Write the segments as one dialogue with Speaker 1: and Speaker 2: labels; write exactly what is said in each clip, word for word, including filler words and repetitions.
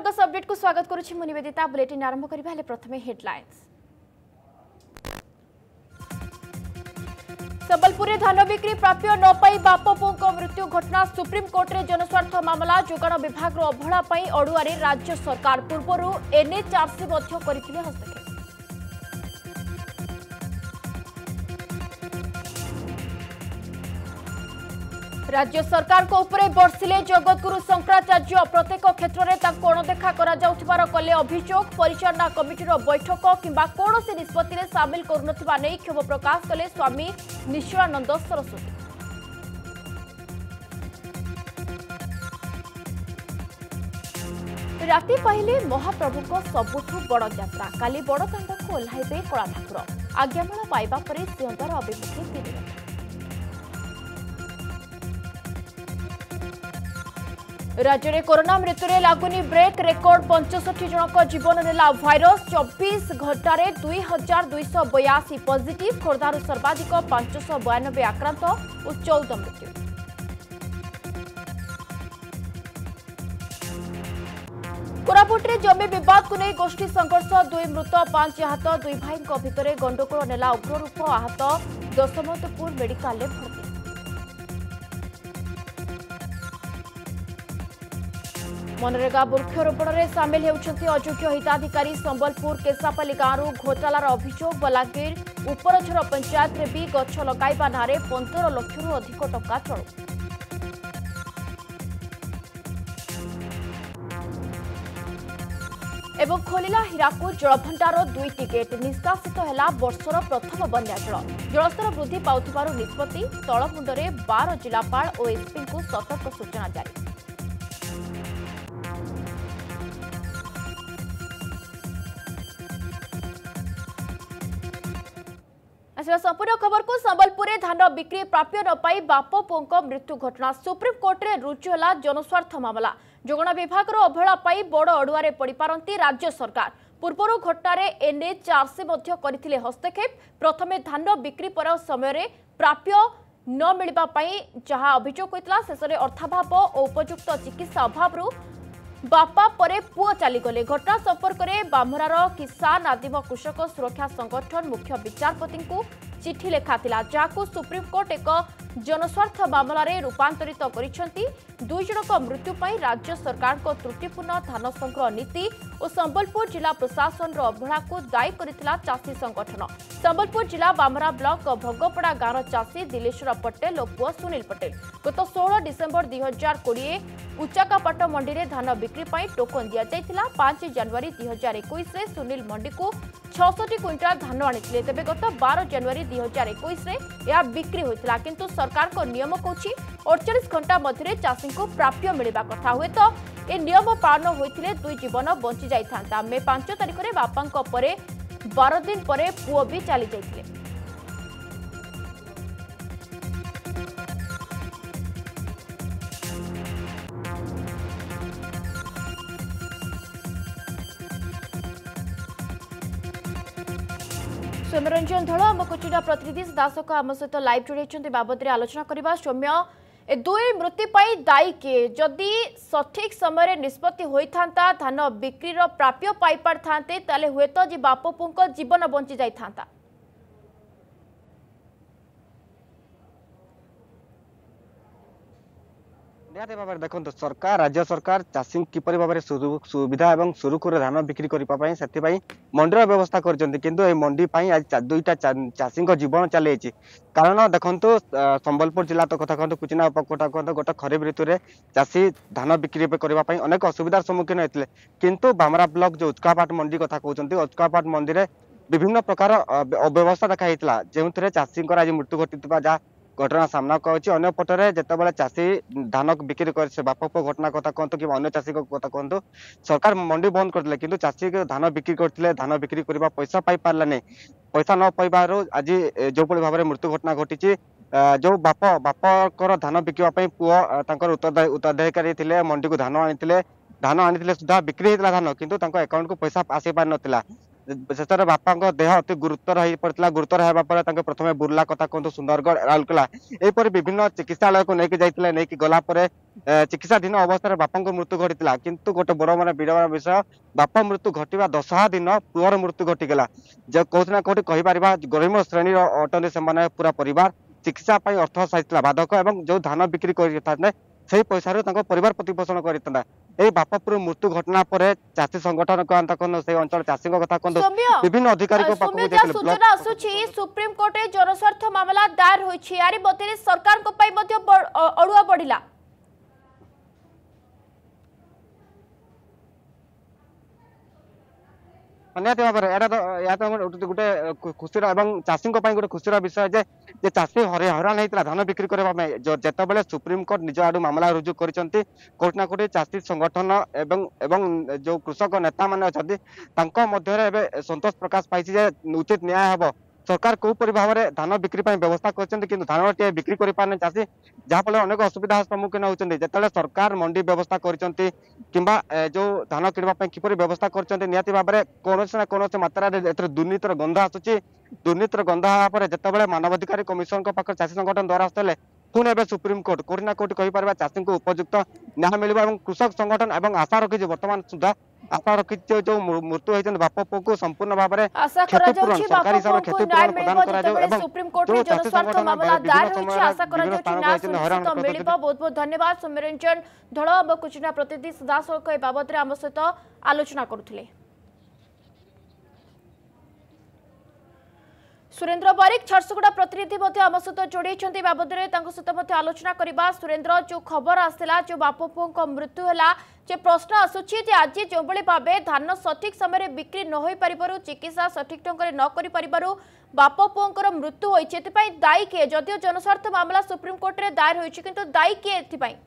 Speaker 1: Argus update को स्वागत करुछि मु निवेदिता। बुलेटिन आरंभ करिबा हेले प्रथमे हेडलाइंस। संबलपुर में धान बिक्री प्राप्य न पाई बाप पुओ मृत्यु घटना सुप्रीम कोर्ट रे जनस्वार्थ मामला जोगाण विभाग अवहेला अड़ुआरे राज्य सरकार पूर्व एनएचआरसी करथिले हस्तक्षेप। राज्य सरकार को उपरे बर्षिले जगतगुरु शंकराचार्य प्रत्येक क्षेत्र में तांको अणदेखा करा जाउथिबार कले अभियोग। परिचालना कमिटीर बैठक किंबा कौनसी निष्पत्ति में सामिल करुनथिबा नै क्षोभ प्रकाश कले स्वामी निश्चलानंद सरस्वती। राति पाइले महाप्रभु सबुठु बड़ यात्रा काली बड़दाण्ड को ओह्लाइबे कला ठाकुर। आज्ञामाल पाइबा परे सिंहद्वार अभिमुखे तीन राज्य में कोरोना मृत्यु रे लागुनी ब्रेक रेकर्ड पंचषठी जनक जीवन नेला भाइरस चौबीस घंटे दुई हजार दुईश बयासी पॉजिटिव खोर्धारू सर्वाधिक पांचश बयानबे आक्रांत और चौदह मृत्यु। कोरापुट रे जमी विवाद को नहीं गोष्ठी संघर्ष दुई मृत पांच आहत दुई भाई भितर गंडगोल नेला उग्ररूप आहत दशमंतपुर मेडिकल में भर्ती। मनरेगा वृक्षरोपण में सामिल होउछंती अयोग्य हिताधिकारी संबलपुर केसापाली गांव घोटालार अभियोग। बलांगीर उपरझर पंचायत में भी गछ लगाइबा नारे पंद्रह लाख रु अधिक टंका चलू। एवं खोलिला हीराकू जलभंडार दुईटी गेट निष्कासित है वर्षर प्रथम बन्या जल। जलस्तर वृद्धि पाउथिबारु निष्पत्ति तलमुंडरे बारह जिलापाल और एसपी को सतर्क सूचना जारी। संपूर्ण खबर को संबलपुर में धान बिक्री प्राप्य न पाई बाप पुओ मृत्यु घटना सुप्रीम कोर्ट रे रुजु है जनस्वार्थ मामला। जोगाण विभाग अवहेला पाई बड़ अड़ुआरे पड़ पारती राज्य सरकार पूर्व घटना एनएचआरसी करथिले हस्तक्षेप। प्रथमे धान बिक्री पर समय प्राप्य न मिलवा जहां अभियोग होता शेष में अर्थाभाव और उपयुक्त चिकित्सा अभाव बापा परे पुओ चलीगले। घटना संपर्क में बामरार किसान आदिम कृषक सुरक्षा संगठन मुख्य विचारपति को चिठी लेखा जहां सुप्रीम कोर्ट एक जनस्वार्थ मामलें रूपांतरित करिसेंती। दुई जनक मृत्यु पर राज्य सरकार को त्रुटिपूर्ण धान संग्रह नीति और संबलपुर जिला प्रशासन अवहेला को दायी करिथिला चाषी संगठन। संबलपुर जिला बामरा ब्लॉक भोगपड़ा गांव चाषी दिलेश्वर पटेल और पुओ सुनील पटेल गत सोलह डिसेम्बर दुई हजार कोड़े उच्चाकापाट मंडी में धान बिक्री पर टोकन दि जाइथिला। पांच जनवरी दुई हजार इक्कीस सुनील मंडी को छठी क्विंटाल धान आनी तेज गत बारह जनवरी दुई हजार इक्कीस यह बिक्री होता किंतु सरकार को नियम कहूँ अड़चाश घंटा मध्य चाषी को प्राप्य मिलवा कथा हुए तो ए नियम पालन होते दुई जीवन बंची जाता। मे पांच तारिख में बापा परे बारह दिन पर पुओ भी चली जाते। सौम्यरंजन धड़ आम कोचिडा प्रतिनिधि दासक आम सहित लाइव जोड़ी बाबद में आलोचना करवा। सौम्य ए दुई मृत्यु पर दायी किए जदि सठिक समय निष्पत्ति होता धान बिक्रीर प्राप्य पाई पार था हुए तो जी बाप पुओ जीवन बंची जाता।
Speaker 2: निहाती भाव में देखो सरकार राज्य सरकार चाषी किपर भाव में सुविधा और सुरुखुर धान बिक्री करने से मंडीर व्यवस्था कर मंडी आज दुईटा चाषी जीवन चली कारण देखो संबलपुर जिला तो कथा कहतु कुचिना उपकोटा कहतु गोटे खरीफ ऋतु में चाषी धान बिक्री करने अनेक असुविधार सम्मुखीन होते किंतु बामरा ब्लॉक जो उचकापाट मंडी कथा कहते उचकापाट मंडी में विभिन्न प्रकार अव्यवस्था देखाई जो चाषी आज मृत्यु घटी जहाँ घटना सामना कर पटरे जितेबाला चाषी धान बिक्री कर बाप पुओ घटना कथा कहतु कि अन्य चाषी कथा कहतु सरकार मंडी बंद करते किंतु चाषी धान बिक्री करते धान बिक्री करने पैसा पाई पारा नहीं। पैसा न पाइबार आज जो भाव में मृत्यु घटना घटी जो बाप बापर धान बिकवाई पुओ उत्तराधिकारी थे मंडी को धान आनी धान आनी सुधा बिक्री होता धान किंतु अकाउंट को पैसा आसी पार नाला ଶେଷରେ ବାପାଙ୍କ ଦେହ ଅତି ଗୁରୁତର ହେଇ ପଡ଼ିଥିଲା। ଗୁରୁତର ହେବା ପରେ ତାଙ୍କୁ ପ୍ରଥମେ ବୁର୍ଲା କଥା କୁହନ୍ତୁ, ସୁନ୍ଦରଗଡ଼, ରାଉରକେଲା ଏହିପରି ବିଭିନ୍ନ ଚିକିତ୍ସାଳୟକୁ ନେଇକି ଯାଇଥିଲେ। ନେଇକି ଗଲା ପରେ ଚିକିତ୍ସାଧୀନ ଅବସ୍ଥାରେ ବାପାଙ୍କ ମୃତ୍ୟୁ ଘଟିଥିଲା। କିନ୍ତୁ ଗୋଟେ ବଡ ମାନେ ବିଡ଼ମ୍ବନାର ବିଷୟ, ବାପା ମୃତ୍ୟୁ ଘଟିବା ଦଶହା ଦିନ ପୁଅର ମୃତ୍ୟୁ ଘଟିଗଲା। ଯେ କୋଉଠି ନା କୋଉଠି କହିପାରିବା ଗରିବ ଶ୍ରେଣୀର ଅଟନ୍ତି ସେମାନେ ପୁରା ପରିବାର। ଚିକିତ୍ସା ପାଇଁ ଅର୍ଥ ସାଇଥିଲା ବାଧକ ଏବଂ ଯୋଉ ଧାନ ବିକ୍ରି କରିଥାନ୍ତେ ସେଇ ପଇସାରୁ ତାଙ୍କ ପରିବାର ପ୍ରତିପୋଷଣ କରିଥାନ୍ତା। এই ବାପାପୁର ମୃତ୍ୟୁ ଘଟଣା ପରେ ଚାଷୀ ସଂଗଠନ କହନ୍ତୁ, ସେଇ ଅଞ୍ଚଳ ଚାଷୀଙ୍କ କଥା କୁହନ୍ତୁ, ବିଭିନ୍ନ ଅଧିକାରୀଙ୍କ ପାଖକୁ ଯାଇଥିଲେ।
Speaker 1: ସୂଚନା ଆସୁଛି ସୁପ୍ରିମ କୋର୍ଟରେ ଜନସ୍ୱାର୍ଥ ମାମଲା ଦାୟର ହୋଇଛି। ଆରି ମଧ୍ୟରେ ସରକାରଙ୍କ ପାଇଁ ମଧ୍ୟ ଅଡୁଆ ବଢିଲା।
Speaker 2: ନିହାତି ଭାବରେ ଏଇଟା ଗୋଟେ ଖୁସିର ଏବଂ ଚାଷୀଙ୍କ ପାଇଁ ଗୋଟେ ଖୁସିର ବିଷୟ ଯେ ଯେ ଚାଷୀ ହଇରାଣ ହେଇଥିଲା ଧାନ ବିକ୍ରି କରିବା ପାଇଁ। ଯେତେବେଳେ ସୁପ୍ରିମକୋର୍ଟ ନିଜ ଆଡୁ ମାମଲା ରୁଜୁ କରିଛନ୍ତି, କୋଉଠି ନା କୋଉଠି ଚାଷୀ ସଂଗଠନ ଏବଂ ଏବଂ ଯୋଉ କୃଷକ ନେତା ମାନେ ଅଛନ୍ତି ତାଙ୍କ ମଧ୍ୟରେ ଏବେ ସନ୍ତୋଷ ପ୍ରକାଶ ପାଇଛି ଯେ ଉଚିତ ନ୍ୟାୟ ହେବ। ସରକାର କୋଉପରି ଭାବରେ ଧାନ ବିକ୍ରି ପାଇଁ ବ୍ୟବସ୍ଥା କରିଛନ୍ତି, କିନ୍ତୁ ଧାନଟିଏ ବିକ୍ରି କରିପାରୁନି ଚାଷୀ, ଯାହାଫଳରେ ଅନେକ ଅସୁବିଧାର ସମ୍ମୁଖୀନ ହେଉଛନ୍ତି। ଯେତେବେଳେ ସରକାର ମଣ୍ଡି ବ୍ୟବସ୍ଥା କରିଛନ୍ତି କିମ୍ବା ଯୋଉ ଧାନ କିଣିବା ପାଇଁ କିପରି ବ୍ୟବସ୍ଥା କରିଛନ୍ତି, ନିହାତି ଭାବରେ କୌଣସି ନା କୌଣସି ମାତ୍ରାରେ ଏଥିରେ ଦୁର୍ନୀତିର ଗନ୍ଧ ଆସୁଛି। ଦୁର୍ନୀତିର ଗନ୍ଧ ହେବା ପରେ ଯେତେବେଳେ ମାନବାଧିକାର କମିଶନଙ୍କ ପାଖରେ ଚାଷୀ ସଂଗଠନ ଦ୍ୱାରା ଆସିଥିଲେ, ପୁଣି ଏବେ ସୁପ୍ରିମକୋର୍ଟ କୋଉଠି ନା କୋଉଠି କହିପାରିବା ଚାଷୀଙ୍କୁ ଉପଯୁକ୍ତ ନ୍ୟାୟ ମିଳିବ ଏବଂ କୃଷକ ସଂଗଠନ ଏବଂ ଆଶା ରଖିଛି ବର୍ତ୍ତମାନ ସୁଦ୍ଧା ଆଶା ରଖିଛି ଯୋଉ ମୃତ୍ୟୁ ହୋଇଛନ୍ତି ବାପ ପୁଅକୁ ସମ୍ପୂର୍ଣ୍ଣ ଭାବରେ କ୍ଷତିପୂରଣ ସରକାରୀ ହିସାବରେ କ୍ଷତିପୂରଣ ପ୍ରଦାନ କରାଯାଉ ଏବଂ
Speaker 1: ସୁପ୍ରିମକୋର୍ଟରେ ଜନସ୍ୱାର୍ଥ ମାମଲା ଦାୟର ହୋଇଛି। ଆଶା କରାଯାଉଛି ନ୍ୟାୟ ସୁନିଶ୍ଚିତ ମିଳିବ। ବହୁତ ବହୁତ ଧନ୍ୟବାଦ ସୌମ୍ୟରଞ୍ଜନ ଧଳ ଆମ କୁଚିନା ପ୍ରତିନିଧି ସିଧାସଳଖ ଏ ବାବଦରେ ଆମ ସହିତ ଆଲୋଚନା କରୁଥିଲେ। सुरेंद्र बारिक झारसुगुड़ा प्रतिनिधि आम सहित जोड़ी बाबद सहित आलोचना करवा। सुरेंद्र जो खबर आसला जो बाप पुओं मृत्यु है जे प्रश्न आसूची आज जो भाव धान सठिक समय बिक्री न हो पार चिकित्सा सठिक ढंग से न कर बाप पुओं मृत्यु होती दायी किए जदिव जनस्वार्थ मामला सुप्रीमकोर्ट में दायर होती किंतु दायी किए एथि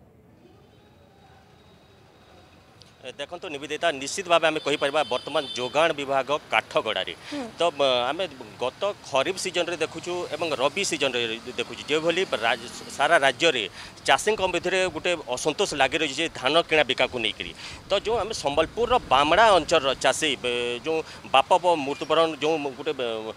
Speaker 3: देखो तो निवेदिता निश्चित भाव आम कहीपर बर्तमान जोगाण विभाग काठगड़े तो आम गत खरीफ सीजन रे देखुचु एवं रबी सीजन रे देखुचु जो भली सारा राज्य रे चाषी मध्य गोटे असंतोष लगी रही है धान किणा बिका को लेकर। तो जो आम संबलपुर बामड़ा अंचल चाषी जो बाप मृत्युवरण जो गोटे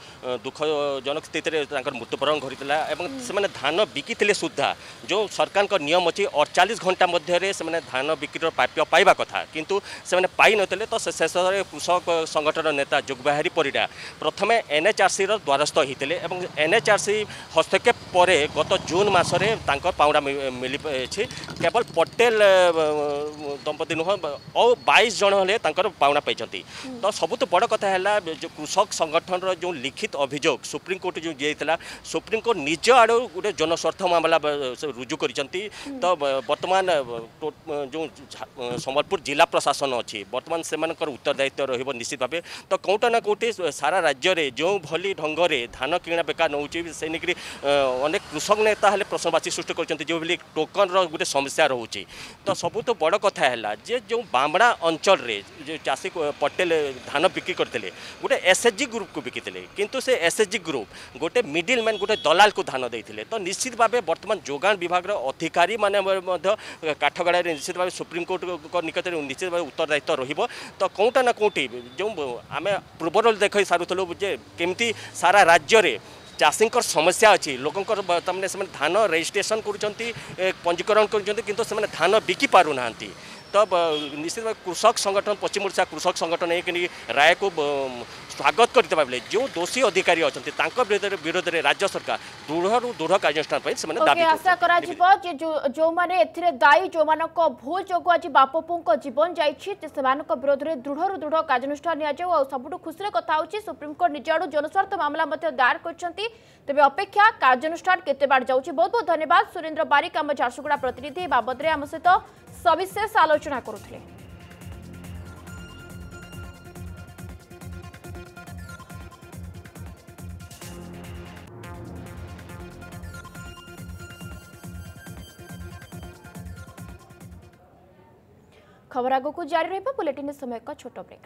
Speaker 3: दुखजनक स्थित मृत्युवरण घटीला से धान बिकी सुधा जो सरकार नियम अच्छी अड़तालीस घंटा मध्य धान बिक्री प्राप्य पाइबा कथा किंतु से पाई नथिले। तो शेष कृषक संगठन नेता जुगबाहारी परिडा प्रथमे एनएचआरसी द्वारस्थ होते एनएचआरसी हस्तक्षेप पर गत जून मसरे पाउंडा मिली केवल पटेल दंपति नुह और बाईस जन हेले पाउंडा पाई। तो सबुत बड़ कथा है जो कृषक संगठन जो लिखित अभियोग सुप्रीमकोर्ट जो दिया सुप्रीमकोर्ट निज आड़ गोटे जनस्वार्थ मामला रुजु कर। तो बर्तमान जो संबलपुर जिला प्रशासन अच्छी बर्तमान से उत्तरदायित्व रही निश्चित भाव। तो कौटा ना कौटी सारा राज्य में जो भली ढंग से धान किणा बेका नौ से नहीं अनेक कृषक नेता हेल्ले प्रश्नवाची सृष्टि कर जो भली टोकन रोटे समस्या रोचे। तो सबुत बड़ कथा है जे जो बामड़ा अंचल रे जो चाषी पटेल धान बिक्री करते गोटे एसएचजी ग्रुप को बिकी किंतु से एसएचजी ग्रुप गोटे मिडिल मैन गोटे दलाल को धान देते। तो निश्चित भाव बर्तमान जोगाण विभाग अधिकारी माने काठगड़ा निश्चित भाव सुप्रीमकोर्ट निकट निश्चित भाव उत्तरदायित्व रहिबो। तो कौटा ना कौटी जो आम पूर्वर देख सारूलु जे केमती सारा राज्य रे चाषी समस्या अच्छी लोकंर तमाने से धान रजिस्ट्रेशन कर पंजीकरण कर धान बिकी पारु ना। तो निश्चित भाव कृषक संगठन पश्चिम ओडिशा कृषक संगठन एक राय को स्वागत करते भाव जो दोषी अधिकारी अच्छा विरोध में राज्य सरकार दृढ़ दृढ़ कार्यानुष्ठान दाबी
Speaker 1: आशा करा जो माने दायी जो मान भूल जो आज बाप पुओं जीवन जामान विरोध में दृढ़ दृढ़ कार्यानुष्ठान सबुठ खुशी कथा हो सुप्रीमकोर्ट निज आड़ जनस्वार्थ मामला दायर कर तेज अपेक्षा कार्यानुष्ठान केते बार जाउछि। बहुत बहुत धन्यवाद सुरेंद्र बारिक आम झारसुगुड़ा प्रतिनिधि बाबद आम सहित सविशेष आलोचना करुथिले। खबर आगो को जारी रहिबा बुलेटिन समय का छोट ब्रेक।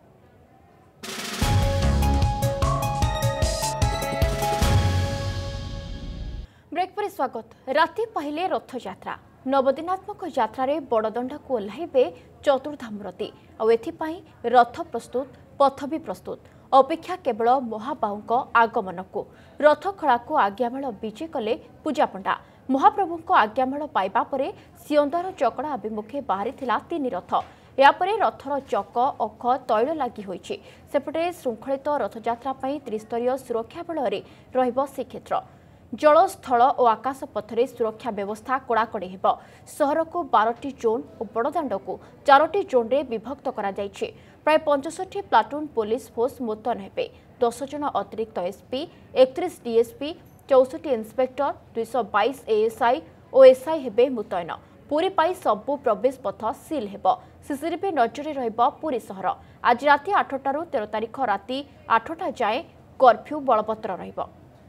Speaker 1: ब्रेक पर स्वागत। राति पहले रथ यात्रा नवदिनात्मक यात्रा बड़दंडा को ओह्लैबे चतुर्धामूर्ति और एथिपाई रथ प्रस्तुत पथ भी प्रस्तुत अपेक्षा केवल महाबाहू आगमन को रथखड़ा को आज्ञामाल विजे कले पूजा पंडा महाप्रभु आज्ञामाल पाइबा परे सिंदर चकड़ा अभिमुखे बाहरी तीन रथ यापरे रथर चक अख तैल लगी होइछि सेपटे श्रृंखलित रथयात्रा त्रिस्तरीय सुरक्षा बल रहिब श्रीक्षेत्र जल स्थल और आकाश पथरे सुरक्षा व्यवस्था कड़ाकड़ी हेब सहर को बारटी जोन और बड़दाण्ड को चारोटी जोन रे विभक्त करा जाइछि प्राय पचसठी प्लाटून पुलिस फोर्स मुतयन हेबे दस जन अतिरिक्त एसपी एकतीस डीएसपी चौसठ इन्स्पेक्टर दुईश बाईस एएसआई और एसआई हेबे मुतयन पुरी पाई सबु प्रवेश पथ सिल हेब सीसीटीवी नजर रहिब पुरी सहर आज राति आठटारू तेरह तारिख राति आठटा जाए कर्फ्यू बलवत्तर रहिब।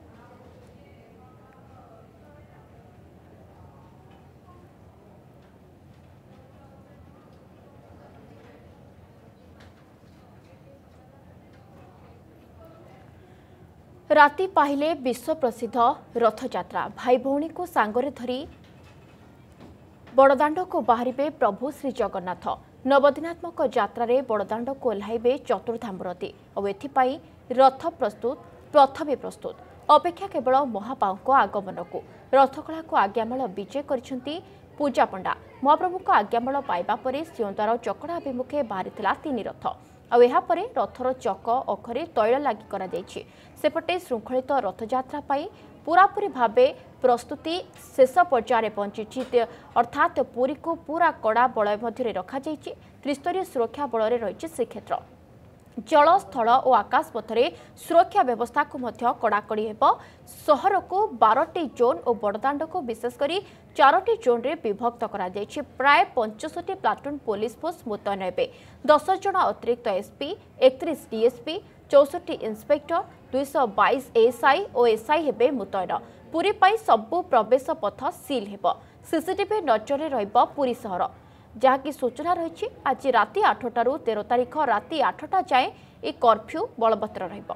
Speaker 1: राति पाहिले विश्व प्रसिद्ध रथयात्रा भाई भौणी को सांगरे धरी बड़दाण्ड को बाहरिबे प्रभु श्री जगन्नाथ नवदिनात्मक यात्रा बड़दाण्ड को ओह्लाइबे चतुर्धामूर्ति और एथिपाई रथ प्रस्तुत रथ भी प्रस्तुत अपेक्षा केवल महाबाहू आगमन को रथखड़ा को आज्ञामाल विजे करिसेंती पूजा पंडा महाप्रभु आज्ञामाल पाइबा परे सिंदर चकड़ा अभिमुखे बाहरी तीन रथ और यह परे रथर चक अखरे तैल लगी करा जाइछि सेपटे श्रृंखलित रथयात्रा पूरापूरी भावे प्रस्तुति शेष पर्यायर पहुंची अर्थात पुरी को पूरा कड़ा बलय मध्य रखा जाइछि त्रिस्तरीय सुरक्षा बल रही श्रीक्षेत्र जल स्थल और आकाश पथरे सुरक्षा व्यवस्था को मध्य कड़ाकड़ी हेब सहर को बारटी जोन और बड़दाण्ड को विशेषकर चारोटी जोन रे विभक्त करा जाइछि प्राय पचसठी प्लाटून पुलिस फोर्स मुतयन हेबे दस जन अतिरिक्त एसपी एकतीस डीएसपी चौसठ इन्स्पेक्टर दुईश बाईस एएसआई और एसआई हेबे मुतयन पुरी पाई सबु प्रवेश पथ सिल हेब सीसीटीवी नजर रहिब पुरी सहर जहाँकि सूचना रही आज राति आठटारू तेरह तारिख राति आठटा जाए ए कर्फ्यू बलवत्तर रहिब।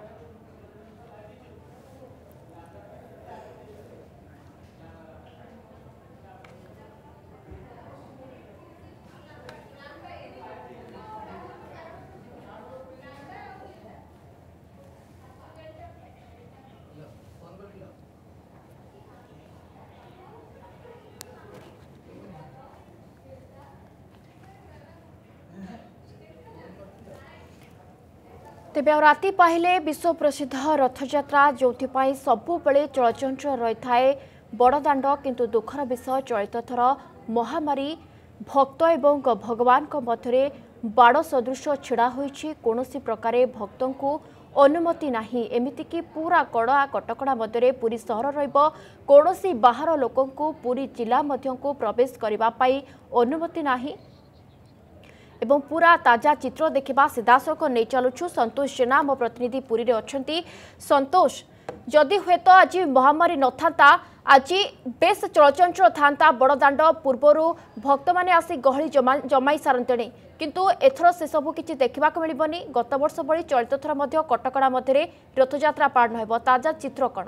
Speaker 1: तेबे राति पाहिले विश्व प्रसिद्ध रथयात्रा जो सबुबले चलचंचल रही थाए बड़दाण्ड किंतु दुखर विषय चलित थर महामारी भक्त एवं भगवान मध्य बाड़ सदृश छिड़ा होइछि कोनोसी प्रकारे भक्तों को अनुमति नाही एमितिकी पूरा कड़ा कटकड़ा मध्य पुरी सहर रहिब कोनोसी बाहर लोकों को पुरी जिला मध्य को प्रवेश करबा पाई अनुमति नाही एवं पूरा ताजा चित्र देखा सीधासख नहीं चलुछु संतोष जेना मो प्रतिनिधि पुरी रे अछंती संतोष जदि हुए तो आज महामारी न था आज बेस चलचंचल था बड़दाण्ड पूर्वर भक्त मैंने आसी गहली जमा जमाई सारते किंतु एथर से सबू किसी देखा मिलबनी गत वर्ष भली चलित थर मध्य कटकड़ा मध्य रथयात्रा पालन हो ताजा चित्र कौन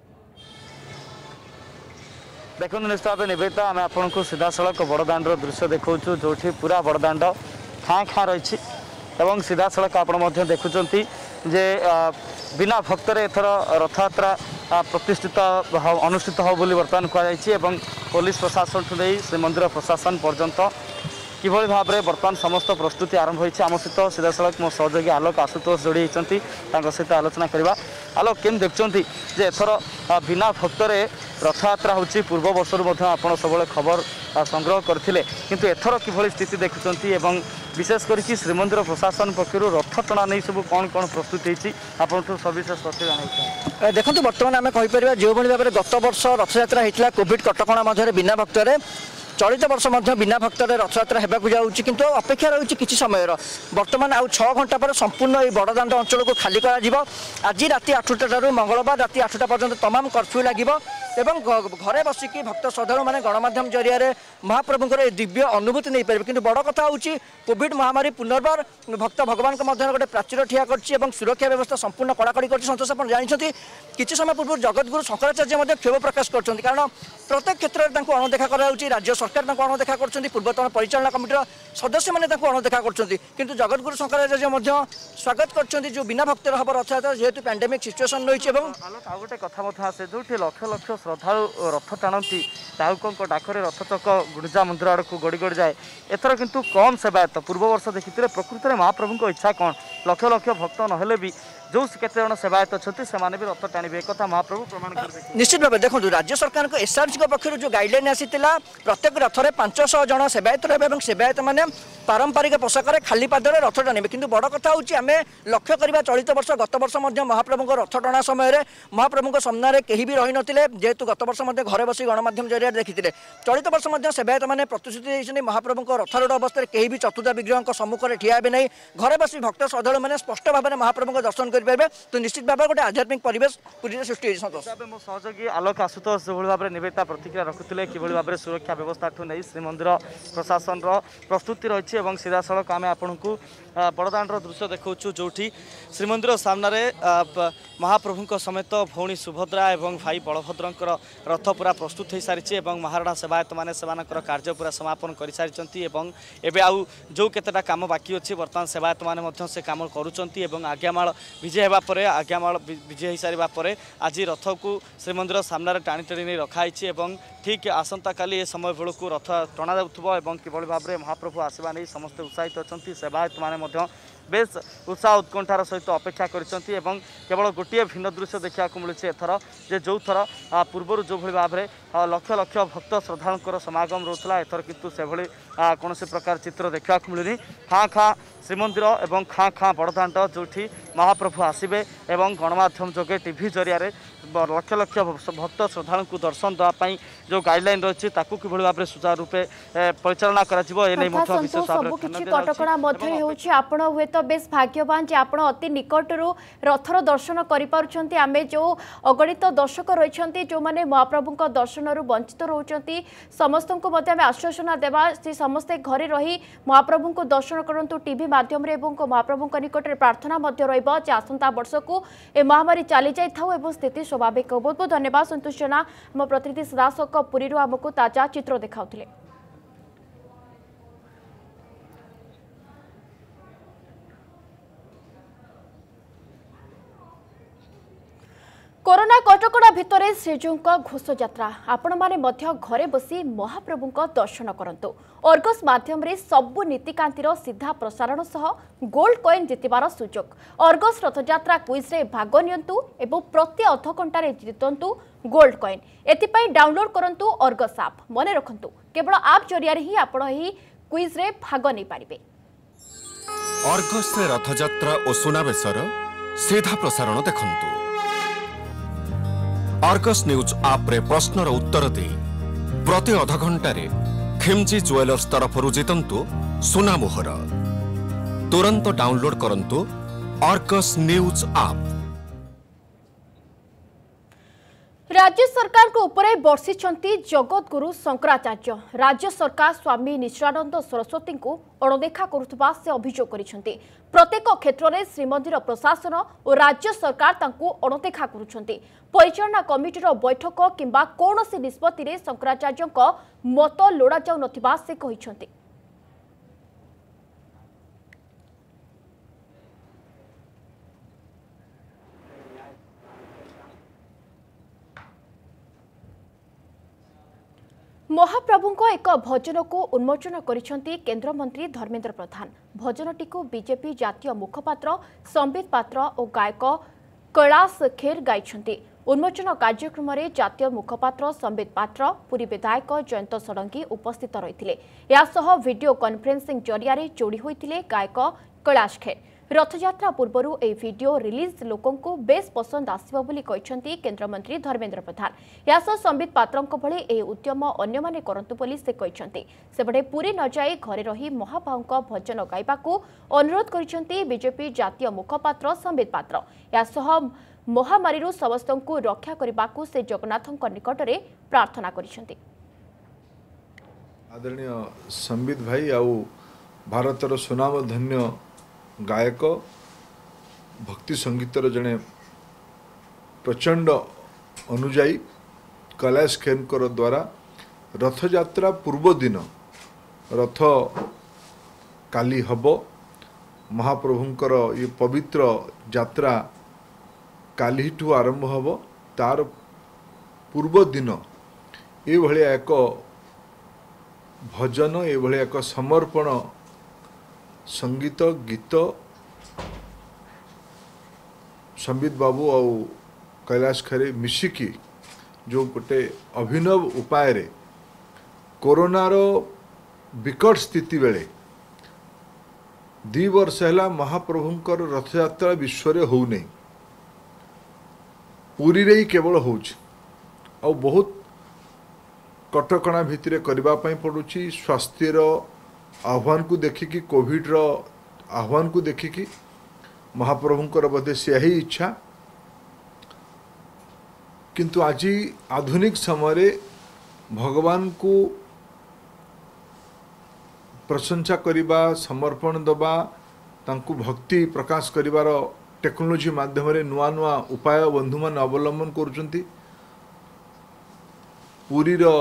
Speaker 4: देखो निश्चित भाव निवेदिता आम आपको सीधा सड़क बड़दाण्डर दृश्य देखा जो पूरा बड़दाण्ड खाँ खाँ रही सीधा सड़क आप देखुं जे बिना भक्तर एथर रथयात्रा प्रतिष्ठित अनुष्ठित हो बोली बर्तमान कहुई पुलिस प्रशासन ठूँ श्रीमंदिर प्रशासन पर्यंत किभली भाव में बर्तमान समस्त प्रस्तुति आरंभ होती आम सहित सीधा सड़क मो सहयोगी आलोक आशुतोष जोड़ी होती सहित आलोचना करवा आलोक केम देखुं जे एथर बिना भक्तरे रथयात्रा होची पूर्व वर्ष आप सब खबर संग्रह करते किंतु एथर किभली स्थिति देखुं एवं विशेष करके श्रीमंदिर प्रशासन पक्षर रथ टणा नहीं सब कौन कौन प्रस्तुत होती आपको सविशेष तथ्य जाना
Speaker 5: देखो बर्तमान आम कहीपर जो भाव में गत वर्ष रथयात्रा होता कोविड कटकणा मध्य बिना भक्तरे चलित वर्ष बिना भक्तरे रथयात्रा होगा जाऊँगी किंतु अपेक्षा रही किसी समय बर्तमान आउ छः घंटा पर संपूर्ण ये बड़दाण्ड अंचल को खाली कर आज राति आठटा मंगलवार राति आठटा पर्यंत तमाम कर्फ्यू लगे एवं घरे बसिकी भक्त श्रद्धालु मैंने गणमाध्यम जरिया महाप्रभुंर दिव्य अनुभूति नहीं पारे कि बड़ कथा हूँ कोविड महामारी पुनर्बार भक्त भगवान गोटे प्राचीर ठिया कर सुरक्षा व्यवस्था संपूर्ण कड़ाकड़ी कर सतोष आप जानते किसी समय पूर्व जगतगुरु शंकराचार्य क्षोभ प्रकाश कर कारण प्रत्येक क्षेत्र में अणदेखा कर राज्य सरकार अणदेखा कर पूर्वतन परिचालना कमिटर सदस्य मैंने अणदेखा कर जगतगुरु शंकराचार्य स्वागत कर जो बिना भक्त हम रथयात्रा जेहेतु पैंडेमिक सिचुएसन रही है।
Speaker 4: आलोक गोटे कथा आसे जो लक्ष लक्ष श्रद्धालु रथ टाणती ताहुकों डाकरे रथ चक गुंडीचा मंदिर आड़ को गड़ी गड़ी जाए एथर किंतु कम सेवायत पूर्व वर्ष देखी प्रकृत में महाप्रभु को इच्छा कौन लक्ष लक्ष भक्त नहेले भी जो केते जन सेवायत अच्छा से भी रथ टाणवे एक महाप्रभु प्रमाण कर
Speaker 5: निश्चित भाव देखो राज्य सरकार को एसआरसी पक्ष जो गाइडलाइन आसीला प्रत्येक रथरे पांचश जन सेवायत रहे सेवायत मैंने पारंपरिक पोशाक खाली पादरे रथ टाणवे कि बड़ कथा हूँ आम लक्ष्य करवा चलित वर्ष गत वर्ष महाप्रभु रथ टणा समय महाप्रभु सामने कहीं भी रही नथिले जेहेतु गत वर्ष घरे बसी गणमाध्यम जरिया देखी चलित वर्ष सेवायत मैंने प्रतिश्रुति महाप्रभु रथारूढ़ अवस्था कहीं भी चतुर्था विग्रह सम्मुख में ठिया नहीं घरे बसी भक्त श्रद्धालु मैंने स्पष्ट भाव में महाप्रभु दर्शन कर तो निश्चित भाव गोटे आध्यात्मिक परिवेश पूरी सृष्टि
Speaker 4: मो सहयोगी आलोक आशुतोष जो भाव में निवेदिता प्रतिक्रिया रखुते कि भाव में सुरक्षा व्यवस्था नहीं श्रीमंदिर प्रशासन प्रस्तुति रही सीधा सड़क आम आपण को बड़दाण्डर दृश्य देखा जो श्रीमंदिर सामने महाप्रभु समेत भौणी सुभद्रा और भाई बलभद्र रथ पूरा प्रस्तुत हो सारी महाराणा सेवायत मैंने कार्य पूरा समापन कर सारी आउ जो केतेटा काम बाकी अच्छी बर्तमान सेवायत मैंने से कम करुँच आज्ञामाल विजय होगापर आज्ञामाल विजय हो सारा पर आज रथ को श्रीमंदिर सामने टाणी टाणी नहीं रखाई ठीक आसंता काली ए समय बेलू रथ टणा जाऊँ किभली भाव में महाप्रभु आसवा नहीं समस्ते उत्साहित अच्छा सेवायत मैंने बेस उत्साह उत्कंठार सहित अपेक्षा करछंती एवं केवल गोटे भिन्न दृश्य देखा मिलूँ एथर जे जो थर पूर्वर जो भाव में लक्ष लक्ष भक्त श्रद्धालुंकर समागम रोला एथर किंतु से भली कौन प्रकार चित्र देखा मिलूनी खाँ खाँ श्रीमंदिर एवं खाँ खाँ बड़दाण्ड जो महाप्रभु आसबे एवं गणमाध्यम जोगे टीवी जरिया लक्ष लक्ष भक्त श्रद्धालु को दर्शन देवाई जो गाइडलाइन रही कि भाव में सुचारू रूपे परिचालना
Speaker 1: कटकणा बेस भाग्यवान जे आपण अति निकटरू रथर दर्शन करें आम जो अगणित दर्शक रही जो मैंने महाप्रभु दर्शन वंचित रोचती समस्त को आश्वासना देवा समस्ते घरे रही महाप्रभु को दर्शन करूँ टीवी माध्यम महाप्रभु निकट में प्रार्थना आसंता वर्ष को ए महामारी चली जाए स्थिति स्वाभाविक। बहुत बहुत धन्यवाद संतोष जेना आम प्रतिनिधि सदाशक पुरी आमको ताजा चित्र देखाउथिले। कोरोना कटकणा भितर श्रीजीउଙ୍କ घोष यात्रा आपण माने मध्य घरे बसी महाप्रभुଙ୍କ दर्शन करंतु अर्गस माध्यम रे सबु नीतिकांतिर सीधा प्रसारण सह गोल्ड कॉइन जितिबार सुजोग अर्गस रथयात्रा क्विज रे भाग नियंतु एवं प्रति अध घंटा रे जितंतु गोल्ड कॉइन एतिपई डाउनलोड करंतु अर्गस ऐप मने रखंतु केवल ऐप जरिया ही आपण एही क्विज रे भाग नै पारिबे।
Speaker 6: अर्गस रे रथयात्रा ओ सुनाबेसर सीधा प्रसारण देखंतु अर्गस न्यूज आप रे प्रश्नर उत्तर दे प्रति अध घंटे खिमजी ज्वेलर्स तरफ जितंतु सुना मोहर तुरंत डाउनलोड करंतु अर्गस न्यूज आप।
Speaker 1: राज्य सरकार को उपरे बर्षिछंती जगतगुरु शंकराचार्य राज्य सरकार स्वामी निश्चलानंद सरस्वती को अणदेखा करुथबा से अभियोग करिछंती प्रत्येक क्षेत्र में श्रीमंदिर प्रशासन और राज्य सरकार तांकु अणदेखा करुछंती परिचालना कमिटीर बैठक किंबा कोनोसी निष्पत्ति रे शंकराचार्यक मत लोड़ा जाउ नथिबा से कहिछंती। महाप्रभु को एक भजन को उन्मोचन करिसेंती केंद्र मंत्री धर्मेंद्र प्रधान भजनटी को बीजेपी जातीय मुखपात्र संबित पात्र और गायक कैलाश खेर गाइछंती उन्मोचन कार्यक्रम में जातीय मुखपात्र संबित पात्र पुरी विधायक जयंत षडंगी उपस्थित रही वीडियो कॉन्फ्रेंसिंग जरिया जोड़ी होते गायक कैलाश खेर रथयात्रा पूर्व ए वीडियो रिलीज लोकों को बेस पसंद आसिबो बोली कहिसेंती केंद्र मंत्री धर्मेंद्र प्रधान यासह संबित पात्रंक भली ए उद्यम अन्य माने करंतु बोली से कहिसेंती सेबडे पूरी न जाई घरे रही महाबाहुंक भजन गाइबाकू अनुरोध करिसेंती बीजेपी जातीय मुखपात्र संबित पात्र यासह महामारी समस्तଙ୍କୁ रक्षा करने से जगन्नाथ निकट में प्रार्थना करिसेंती।
Speaker 7: आदरणीय संबित भाई आउ भारतर सुनाम धन्य गायक भक्ति संगीतर जड़े प्रचंड अनुजाई कैलाश खेमकर द्वारा रथ यात्रा पूर्व दिन रथ काली हब महाप्रभुंकर ये पवित्र यात्रा काली ठू आरंभ हब तार पूर्व दिन ये भलिया एक भजन ये भलिया एक समर्पण संगीत गीत संबित बाबू और कैलाश खरे मिशिकी जो गोटे अभिनव उपाय रे कोरोनार विकट स्थिति बेले दी वर्ष है महाप्रभुंकर रथ यात्रा विश्व में हो नहीं पुरी रे ही केवल हो बहुत कटकणा भितर करने पड़ुची स्वास्थ्यर आह्वान को देखिकी कोविड रो आह्वान को देखिकी महाप्रभुंकर बोधे से ही इच्छा किंतु आज आधुनिक समय भगवान को प्रशंसा करिबा समर्पण दबा तांकु भक्ति प्रकाश करिवार टेक्नोलोजी माध्यम रे नुआ नुआ उपाय बंधु मान अवलंबन करुचंती पुरी रो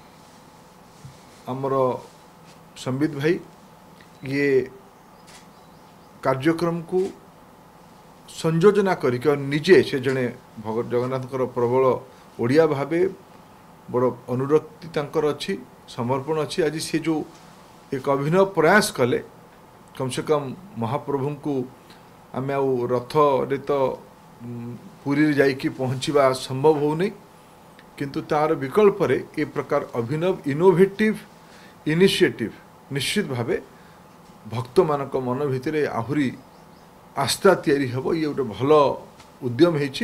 Speaker 7: आमर संबित भाई ये कार्यक्रम को संयोजना करिक निजे से जड़े जगन्नाथ प्रबल ओडिया भावे बड़ अनुरक्ति तांकर अच्छी समर्पण अच्छी आज से जो एक अभिनव प्रयास कले कम से कम महाप्रभु को आम रथ रे तो पुरी जाइकी पहुँचवा संभव हो नहीं किंतु तार विकल्प रे ए प्रकार अभिनव इनोवेटिव इनिशिएटिव निश्चित भावे भक्त मानक मन भितर आहुरी आस्था तैयारी हबो ये गोटे भल उद्यम हेछि।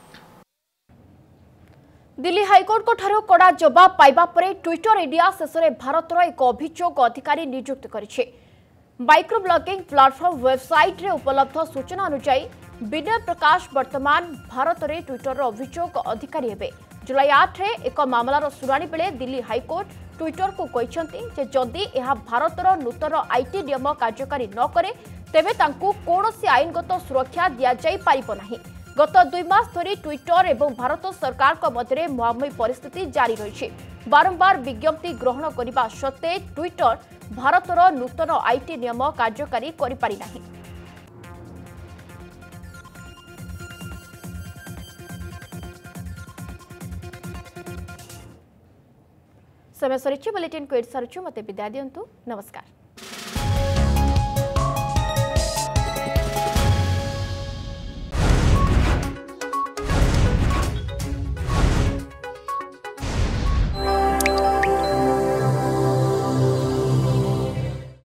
Speaker 1: दिल्ली हाइकोर्ट को ठारो कड़ा जवाब पाइबा परे ट्विटर इंडिया शेष में भारतर एक अभियोग अधिकारी नियुक्त करिछि। माइक्रो ब्लॉगिंग प्लेटफॉर्म वेबसाइट रे उपलब्ध सूचना अनुसार विनय प्रकाश वर्तमान भारत में ट्विटर अभियोग अधिकारी हेबे। जुलाई आठ रे एक मामलार शुणाणी बेले दिल्ली हाइकोर्ट ट्विटर को कहते जे जदि यह भारतर नूतन आईटी नियम कार्यकारी न करे तेबे तांकु कौनसी आईनगत सुरक्षा दि जाई पारिबो नाही। गत दुई मास धरी ट्विटर एवं भारत सरकार को मध्य मुहांमुही परिस्थिति जारी रही। बारंबार विज्ञप्ति ग्रहण करने सत्वे ट्विटर भारतर नूतन आईटी नियम कार्यकारी करि पारि नाही। समय सरिछि बुलेटिन को एड सारुछु मते विदाय दियंतु नमस्कार।